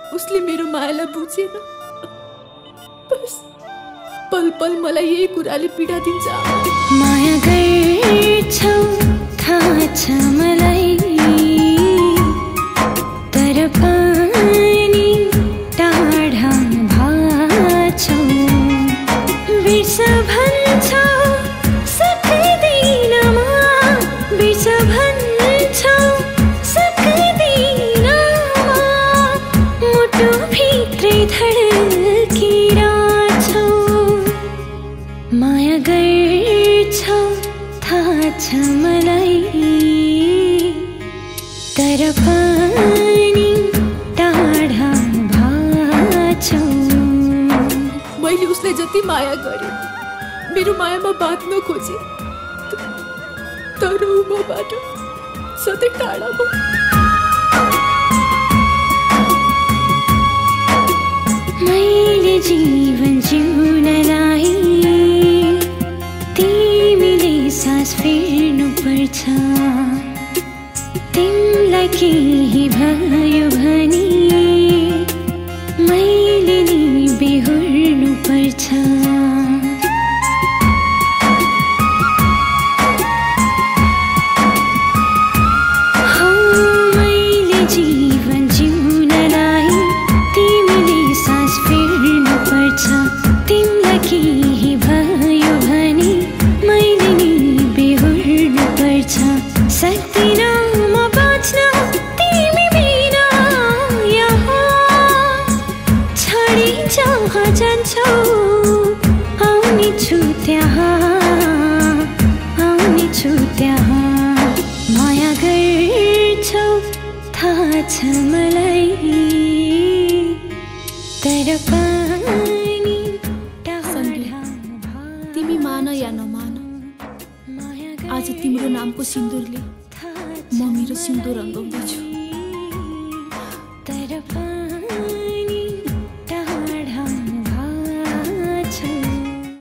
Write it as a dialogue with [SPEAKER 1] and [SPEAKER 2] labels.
[SPEAKER 1] उसले मेरो मायालाई बुझेन। बस पल पल मलाई यही कुराले पीडा दिन्छ।
[SPEAKER 2] माया गर्छौ थाहा छ मलाई, तर पनि टाढा भाछौ। बिर्स भन्छौ सक्दैन म, बिर्स भन्छौ सक्दैन म, मुटु भित्रै धड्किरहेछौ। माया गर्छौ थाहा छ मलाई, तर पनि टाढा भाछौ।
[SPEAKER 1] मैले उसलाई जति माया गरे, मेरो मायामा बाँध्न खोजे, तर ऊ मबाट सधैँ टाढा भयो।
[SPEAKER 2] मैले जीवन जिउनलाई तिमीले सास फेर्नु पर्छ। तिमीलाई केही भयो भने मैले नि बिहोर्नु पर्छ। हो मैले जीवन जिउनलाई तिमीले सास फेर्नु पर्छ। तिमीलाई केही भयो भने मैले नि बिहोर्नु पर्छ। सक्दिन म बाँच्न तिमी बिना यहाँ, छाडी जहाँ जान्छौ आउने छु त्यहाँ, आउने छु त्यहाँ। माया गर्छौ थाहा छ मलाई, तर पनि टाढा भाछौ।
[SPEAKER 1] तिमी मान या नमान, आज तिम्रो नामको सिन्दुरले म मेरो सिन्दुर रङ्गाउँदैछु।